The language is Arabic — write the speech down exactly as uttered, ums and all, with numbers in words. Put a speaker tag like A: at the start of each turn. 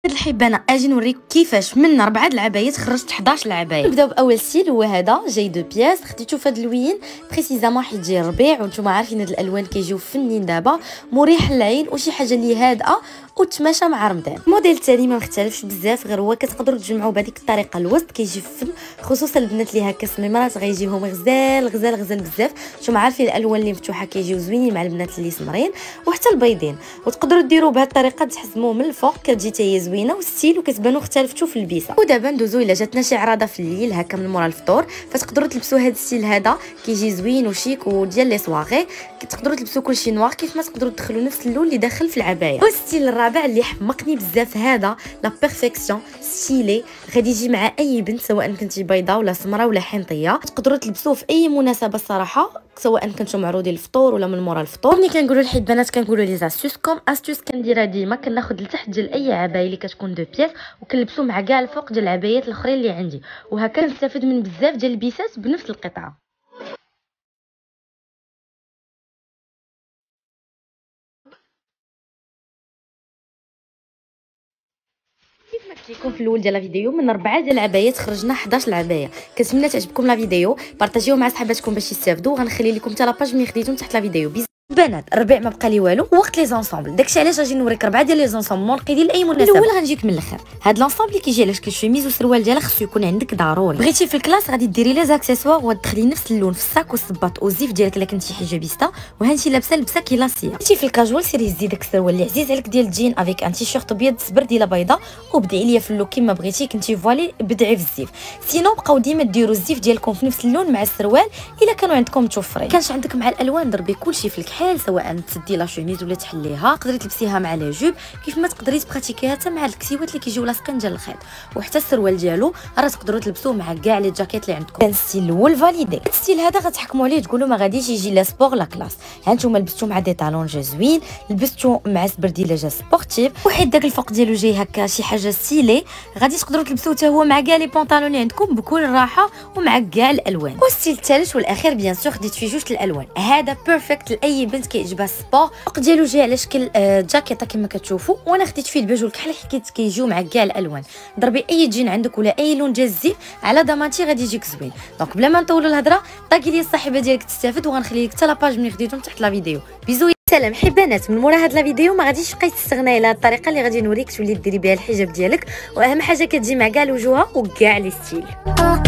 A: هاد الحبانه اجي نوريكم كيفاش من أربعة د العبايات خرجت حداش العبايه. نبداو باول ستيل هو هذا جاي دو بياس. خديتو في هاد اللوين بريسيزامون حيت جاي الربيع وانتم عارفين هاد الالوان كيجيو فنين دابا مريح للعين وشي حاجه اللي هادئه وتماشى مع رمضان. الموديل التالي ما مختلفش بزاف غير هو كتقدروا تجمعوا بهذيك الطريقه الوسط كيجي فن خصوصا البنات اللي هكا سميمرات غيجيهم غزال غزال غزال بزاف. نتوما عارفين الالوان اللي مفتوحه كيجيو زوينين مع البنات اللي سمرين وحتى البيضين. وتقدروا ديروا بهذه الطريقه تحزموه من الفوق كتجي حتى هي زوينه والستيل وكتبانوا اختلفتوا في البيسه. ودابا ندوزو الا جاتنا شي عراضه في الليل هكا من مورا الفطور فتقدروا تلبسوا هذا الستيل هذا كيجي زوين وشيك وديال لي سواغي. تقدروا تلبسوا كلشي نوار كيف ما تقدروا تدخلوا نفس اللون اللي داخل في العبايه. والستيل الرابع اللي حمقني بزاف هذا لا بيرفيكسيون ستيلي غادي يجي مع اي بنت سواء كنتي بيضاء ولا سمراء ولا حنطيه. تقدروا تلبسوه في اي مناسبه الصراحه سواء كنتو معروضين الفطور ولا من مورا الفطور. ملي كنقولوا الحبانات كنقولوا لي زاستوس كوم استوس كنديرها ديما كناخذ لتحت ديال اي عبايه اللي كتكون دو بياس وكنلبسو مع كاع الفوق ديال العبايات الاخرين اللي عندي وهكا كنستافد من بزاف ديال البيسات بنفس القطعه. كيف ما قلت لكم في الاول ديال الفيديو من أربعة ديال العبايات خرجنا حداش العبايه. كنتمنى تعجبكم لا فيديو بارطاجيوه مع صحاباتكم باش يستافدوا. غنخلي لكم حتى لاباج ملي خديتهم تحت لا فيديو. بنات الربيع ما بقى لي والو وقت لي زونسومبل داكشي علاش غادي نوريك أربعة ديال لي زونسومبل منقدين لاي مناسبه. الاول غنجيك من الاخر. هاد لونسومبل اللي كيجي على شكل شوميز والسروال ديالها خصو يكون عندك ضروري. بغيتي في الكلاس غادي ديري لي زاكسيسوار وتدخلي نفس اللون في الساك والصباط والزيف ديالك الا كنتي حجابيستا وهانتي لابسه لبسه كلاسيه. بغيتي في الكاجوال سيري زيد داك السروال اللي عزيز عليك ديال الجين افيك ان تيشيرت ابيض سبرديله بيضاء وبدعي ليا في اللوك كيما بغيتي. كنتي فوالي بدعي في الزيف. سينو بقاو ديما ديروا الزيف ديالكم في نفس اللون مع السروال الا كانوا عندكم متوفرين. كانش عندك مع الالوان ضربي كلشي في الكحال سواء تسدي لا شوميز ولا تحليها. تقدري تلبسيها مع لا جوب كيف ما تقدري تبراتيكيها حتى مع الكسيوات اللي كيجيو لاصقين ديال الخيط وحتى السروال ديالو راه تقدروا تلبسوه مع كاع لي جاكيت اللي عندكم. كان الستيل الاول فاليدي. الستيل هذا غتحكموا عليه تقولوا ما غاديش يجي لا سبور لا كلاس. ها نتوما لبستو مع دي طالون جا زوين لبستو مع سبرديله جا سبورتيف وحيت داك الفوق ديالو جاي هكا شي حاجه ستيلي غادي تقدروا تلبسوه حتى هو مع كاع لي بونطالون اللي عندكم بكل راحه ومع كاع الالوان. والستيل الثالث والاخير بيان سور خديت فيه جوج الالوان. هذا بيرفكت لاي بنت كيعجبها السبور. الفوق ديالو جاي على شكل جاكيطه كما كتشوفوا وانا خديت فيه البيج والكحل حيت كيجيو مع كاع الالوان. ضربي اي جين عندك ولا اي لون ديال الزيف على ضمانتي غادي يجيك زوين. دونك بلا ما نطولوا الهضره طاقي لي الصاحبه ديالك تستافد وغنخلي لك حتى لاباج ملي خديتهم تحت لا فيديو. بيزو سلام حبانات. من مورا هاد لا فيديو ما غاديش تبقاي تستغناي على الطريقه اللي غادي نوريك تولي ديري بها الحجاب ديالك واهم حاجه كتجي مع كاع الوجوه وكاع لي ستيل.